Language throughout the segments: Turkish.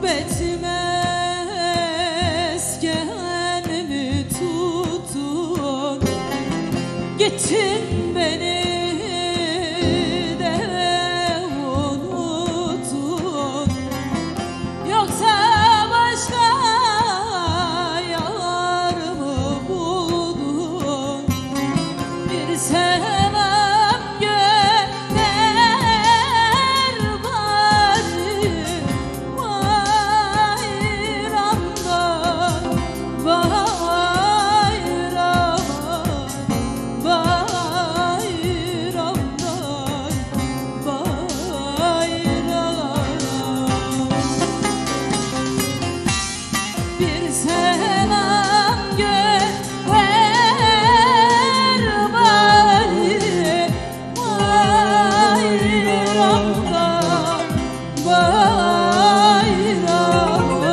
meskenimi tuttun, gittin beni de unuttun. Yoksa başka yar mı buldun? Bir sevmem gönder bari bayramdan bayrama, bayramdan bayrama. Bir selam gönder bari bayramdan bayrama,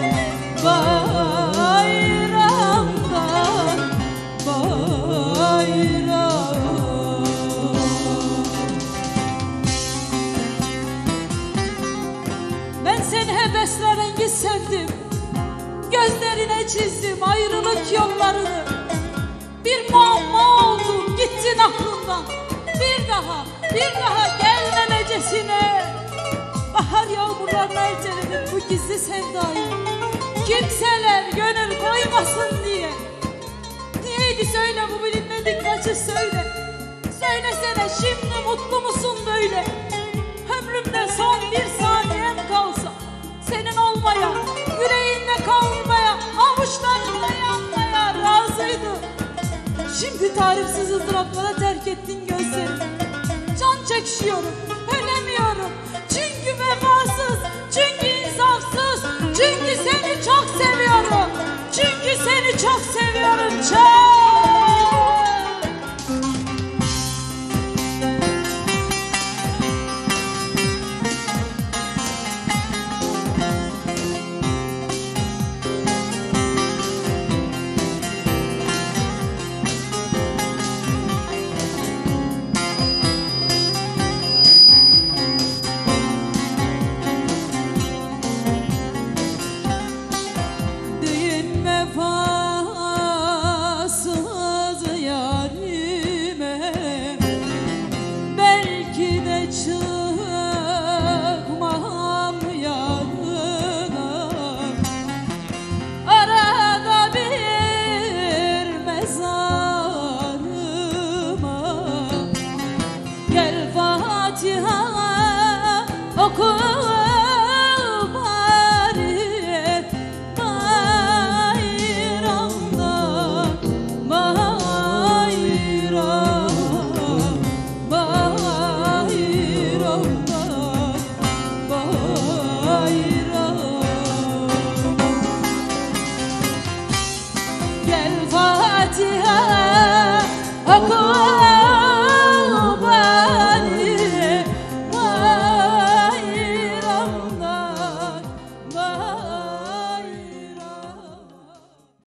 bayramdan bayrama. Ben seni heveslerengiz sevdim, gözlerine çizdim ayrılık yollarını. Bir muamma oldun, gittin aklımdan. Bir daha gelmemecesine. Bahar yağmurlarına erteledim bu gizli sevdayı, kimseler gönül koymasın diye. Niyeydi söyle bu bilinmedik acı, söyle. Söylesene şimdi mutlu musun böyle? Ömrümde son bir saniyem kalsa senin olmaya, yüreğinde kalmaya, avuçlarında yanmaya razıydım. Şimdi tarifsiz ızdıraplara terk ettin gözlerimi. Can çekişiyorum, ölemiyorum. Çünkü vefasız, çünkü insafsız, çünkü seni çok seviyorum. Çünkü seni çok seviyorum, çok. Vefasız yarime belki de çıkmam yanına. Arada bir mezarıma gel Fatiha oku. Gel Fatiha oku.